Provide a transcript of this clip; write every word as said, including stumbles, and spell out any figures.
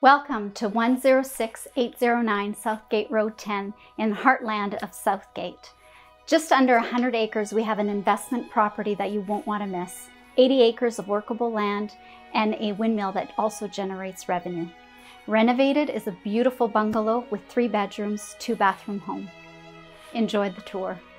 Welcome to one zero six eight zero nine Southgate Road ten in the heartland of Southgate. Just under one hundred acres, we have an investment property that you won't want to miss. eighty acres of workable land and a windmill that also generates revenue. Renovated is a beautiful bungalow with three bedrooms, two bathroom home. Enjoy the tour.